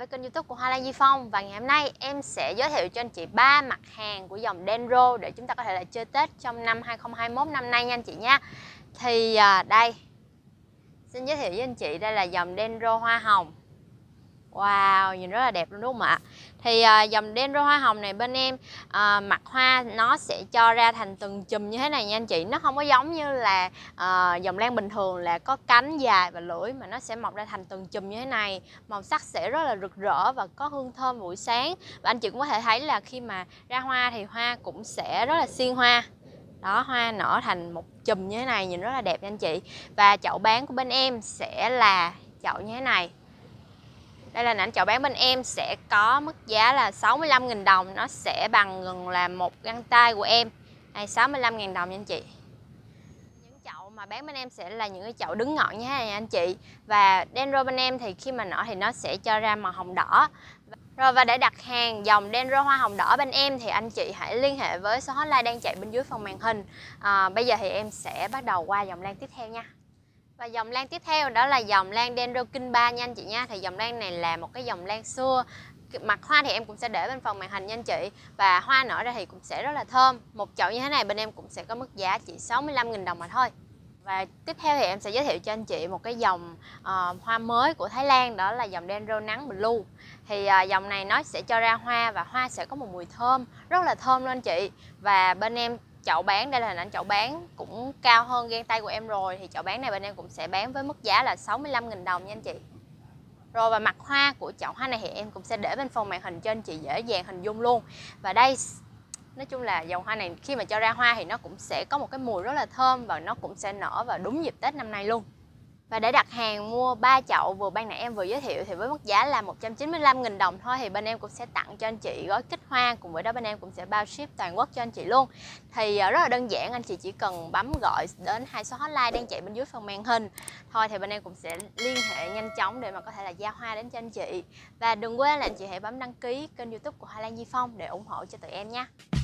với kênh YouTube của Hoa Lan Di Phong. Và ngày hôm nay em sẽ giới thiệu cho anh chị 3 mặt hàng của dòng Dendro để chúng ta có thể là chơi Tết trong năm 2021 năm nay nha anh chị nha. Thì đây, xin giới thiệu với anh chị đây là dòng Dendro hoa hồng. Wow, nhìn rất là đẹp luôn đúng không ạ? Thì dòng Dendro hoa hồng này bên em mặt hoa nó sẽ cho ra thành từng chùm như thế này nha anh chị. Nó không có giống như là dòng lan bình thường là có cánh dài và lưỡi, mà nó sẽ mọc ra thành từng chùm như thế này. Màu sắc sẽ rất là rực rỡ và có hương thơm buổi sáng. Và anh chị cũng có thể thấy là khi mà ra hoa thì hoa cũng sẽ rất là xiên hoa. Đó, hoa nở thành một chùm như thế này nhìn rất là đẹp nha anh chị. Và chậu bán của bên em sẽ là chậu như thế này. Đây là ảnh chậu bán bên em sẽ có mức giá là 65.000 đồng. Nó sẽ bằng gần là một găng tay của em. Đây, 65.000 đồng nha anh chị. Những chậu mà bán bên em sẽ là những cái chậu đứng ngọn như thế này nha anh chị. Và Dendro bên em thì khi mà nở thì nó sẽ cho ra màu hồng đỏ. Rồi, và để đặt hàng dòng Dendro hoa hồng đỏ bên em thì anh chị hãy liên hệ với số hotline đang chạy bên dưới phần màn hình. Bây giờ thì em sẽ bắt đầu qua dòng lan tiếp theo nha. Và dòng lan tiếp theo đó là dòng lan Dendro King 3 nha anh chị nha. Thì dòng lan này là một cái dòng lan xưa. Mặt hoa thì em cũng sẽ để bên phần màn hình nha anh chị. Và hoa nở ra thì cũng sẽ rất là thơm. Một chậu như thế này bên em cũng sẽ có mức giá chỉ 65.000 đồng mà thôi. Và tiếp theo thì em sẽ giới thiệu cho anh chị một cái dòng hoa mới của Thái Lan, đó là dòng Dendro nắng Blue. Thì dòng này nó sẽ cho ra hoa và hoa sẽ có một mùi thơm, rất là thơm luôn anh chị. Và bên em chậu bán, đây là hình ảnh chậu bán cũng cao hơn gang tay của em rồi. Thì chậu bán này bên em cũng sẽ bán với mức giá là 65.000 đồng nha anh chị. Rồi, và mặt hoa của chậu hoa này thì em cũng sẽ để bên phần màn hình cho anh chị dễ dàng hình dung luôn. Và đây, nói chung là dòng hoa này khi mà cho ra hoa thì nó cũng sẽ có một cái mùi rất là thơm và nó cũng sẽ nở vào đúng dịp Tết năm nay luôn. Và để đặt hàng mua 3 chậu vừa ban nãy em vừa giới thiệu thì với mức giá là 195.000 đồng thôi thì bên em cũng sẽ tặng cho anh chị gói kích hoa, cùng với đó bên em cũng sẽ bao ship toàn quốc cho anh chị luôn. Thì rất là đơn giản, anh chị chỉ cần bấm gọi đến 2 số hotline đang chạy bên dưới phần màn hình thôi thì bên em cũng sẽ liên hệ nhanh chóng để mà có thể là giao hoa đến cho anh chị. Và đừng quên là anh chị hãy bấm đăng ký kênh YouTube của Hoa Lan Di Phong để ủng hộ cho tụi em nha.